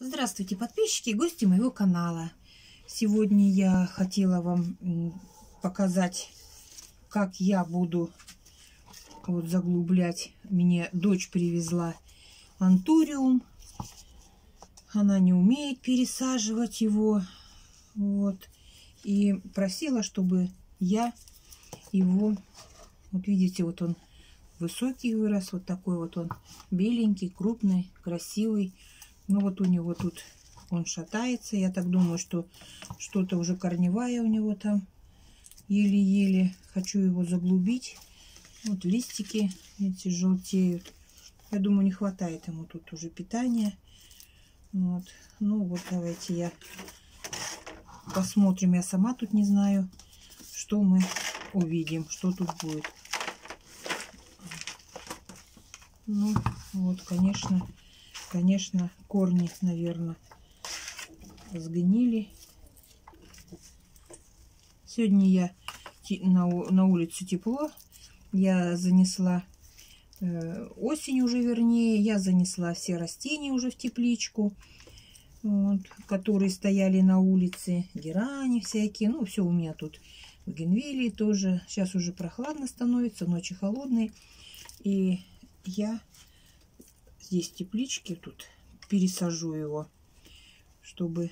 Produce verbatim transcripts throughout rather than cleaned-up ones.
Здравствуйте, подписчики и гости моего канала. Сегодня я хотела вам показать, как я буду вот заглублять. Мне дочь привезла антуриум. Она не умеет пересаживать его. Вот. И просила, чтобы я его... Вот видите, вот он высокий вырос. Вот такой вот он беленький, крупный, красивый. Ну вот у него тут он шатается. Я так думаю, что что-то уже корневая у него там. Еле-еле. Хочу его заглубить. Вот листики эти желтеют. Я думаю, не хватает ему тут уже питания. Вот. Ну вот давайте я посмотрим. Я сама тут не знаю, что мы увидим, что тут будет. Ну вот, конечно... Конечно, корни, наверное, сгнили. Сегодня я на, на улицу тепло. Я занесла э, осень уже, вернее. Я занесла все растения уже в тепличку, вот, которые стояли на улице. Герани всякие. Ну, все у меня тут. Бугенвилии тоже. Сейчас уже прохладно становится, ночи холодные. И я... Здесь в тепличке тут пересажу его, чтобы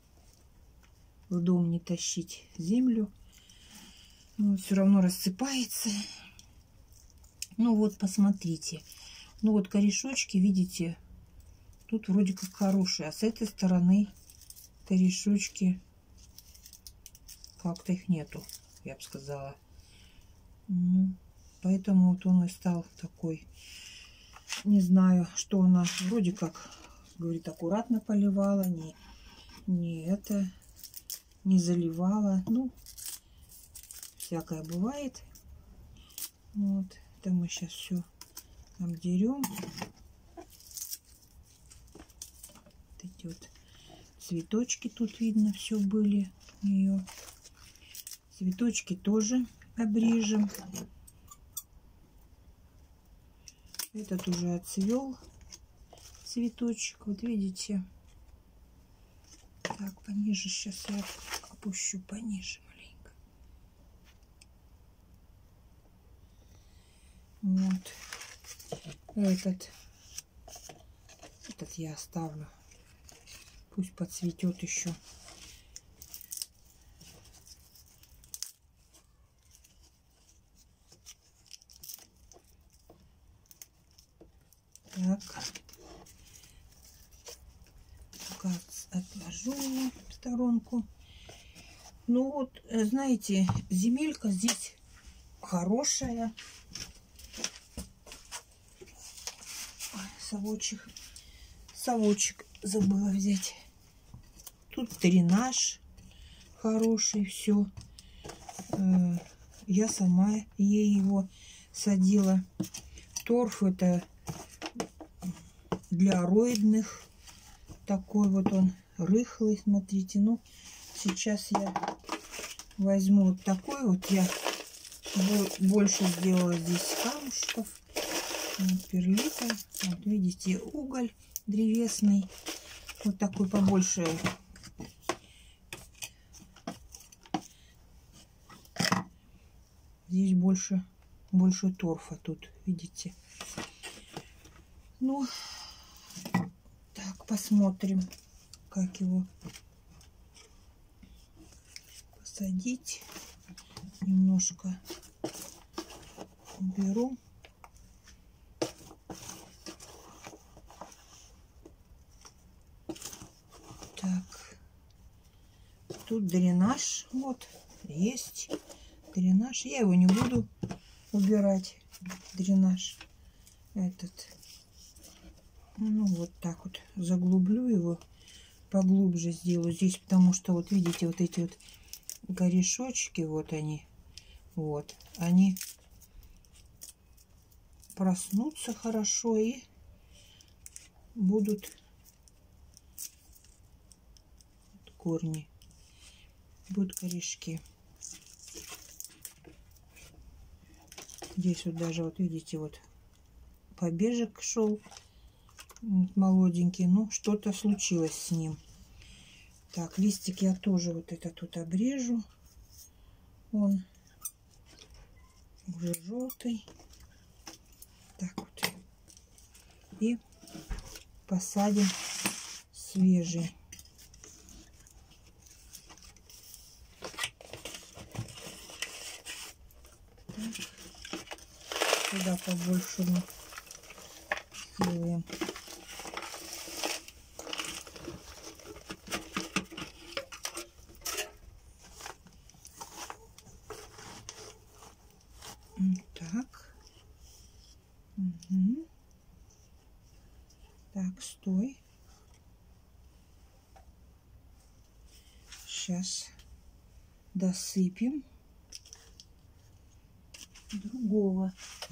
в дом не тащить землю. Ну, все равно рассыпается. Ну вот, посмотрите. Ну вот корешочки, видите, тут вроде как хорошие. А с этой стороны корешочки как-то их нету, я бы сказала. Ну, поэтому вот он и стал такой... Не знаю, что она вроде как, говорит, аккуратно поливала, не, не это, не заливала. Ну, всякое бывает. Вот, это мы сейчас все обдерем. Вот эти вот цветочки тут видно все были у нее. Цветочки тоже обрежем. Этот уже отцвел цветочек. Вот видите. Так, пониже. Сейчас я опущу пониже маленько. Вот. Этот. Этот я оставлю. Пусть подцветет еще. Так, пока отложу его в сторонку. Ну вот, знаете, земелька здесь хорошая. Ой, совочек, совочек забыла взять. Тут дренаж хороший, все. Я сама ей его садила. Торф это для ароидных. Такой вот он рыхлый, смотрите. Ну, сейчас я возьму вот такой вот. Я больше сделала здесь камушков. Вот, перлита. Вот видите, уголь древесный. Вот такой побольше. Здесь больше, больше торфа тут, видите. Ну, так, посмотрим, как его посадить. Немножко уберу. Так, тут дренаж, вот, есть дренаж. Я его не буду убирать, дренаж этот. Ну, вот так вот заглублю его, поглубже сделаю здесь, потому что, вот видите, вот эти вот корешочки, вот они, вот, они проснутся хорошо и будут корни, будут корешки. Здесь вот даже, вот видите, вот побежек шел. молоденький. Ну, что-то случилось с ним. Так, листик я тоже вот это тут обрежу. Он уже желтый. Так вот. И посадим свежий. Так. Сюда побольше мы делаем. Так. Угу. Так, стой. Сейчас досыпем другого.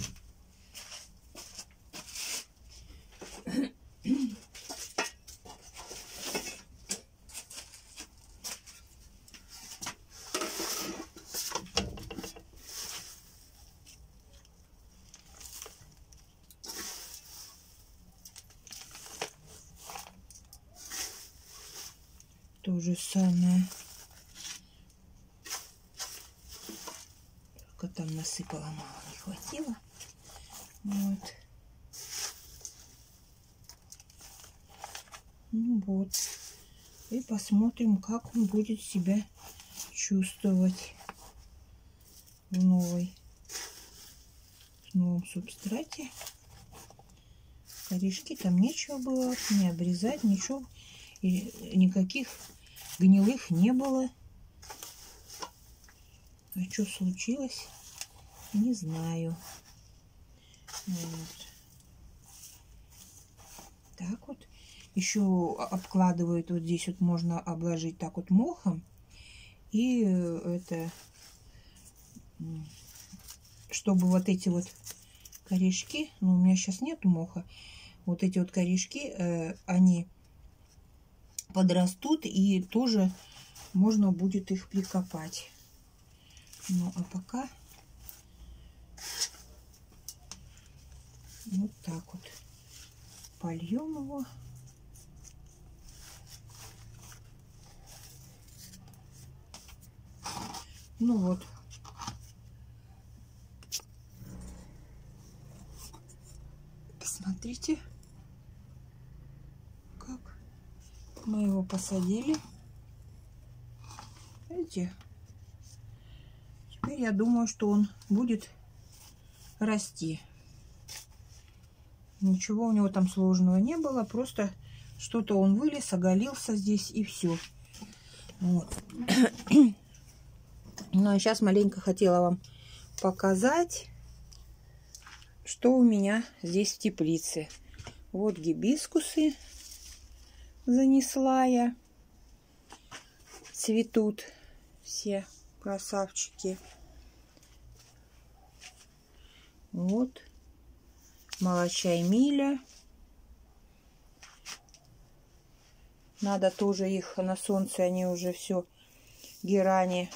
То же самое. Только там насыпала мало, не хватило. Вот. Ну вот. И посмотрим, как он будет себя чувствовать в новой, в новом субстрате. Корешки там нечего было не обрезать, ничего. И никаких гнилых не было. А что случилось, не знаю. Вот. Так вот. Еще обкладывают вот здесь вот, можно обложить так вот мохом. И это, чтобы вот эти вот корешки, ну у меня сейчас нету моха, вот эти вот корешки, э, они подрастут, и тоже можно будет их прикопать. Ну а пока вот так вот польем его. Ну вот. Посмотрите, как мы его посадили. Видите? Теперь я думаю, что он будет расти. Ничего у него там сложного не было. Просто что-то он вылез, оголился здесь, и все. Вот. Ну, а сейчас маленько хотела вам показать, что у меня здесь в теплице. Вот гибискусы занесла я. Цветут все красавчики. Вот. Молочай Миля. Надо тоже их на солнце, они уже все, герани.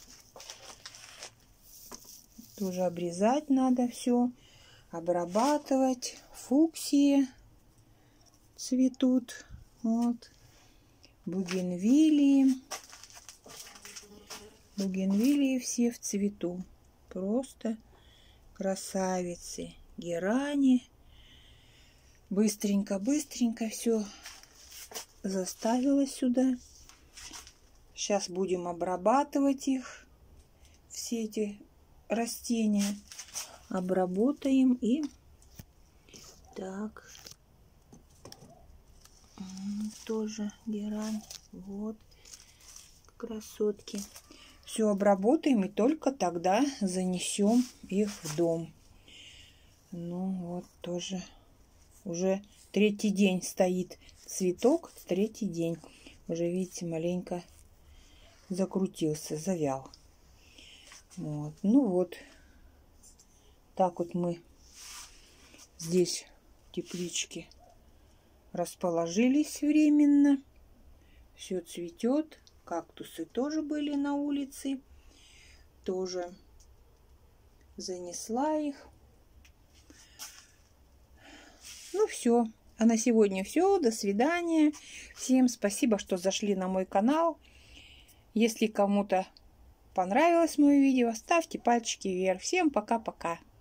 Тоже обрезать надо все, обрабатывать. Фуксии цветут. Вот. Бугенвилии. Бугенвилии все в цвету. Просто красавицы. Герани. Быстренько-быстренько все заставила сюда. Сейчас будем обрабатывать их. Все эти растения. Обработаем и так. Тоже герань. Вот. Красотки. Все обработаем и только тогда занесем их в дом. Ну вот тоже уже третий день стоит цветок. Третий день. Уже видите, маленько закрутился, завял. Вот. Ну вот. Так вот мы здесь в тепличке расположились временно. Все цветет. Кактусы тоже были на улице. Тоже занесла их. Ну все. А на сегодня все. До свидания. Всем спасибо, что зашли на мой канал. Если кому-то понравилось мое видео, ставьте пальчики вверх. Всем пока-пока.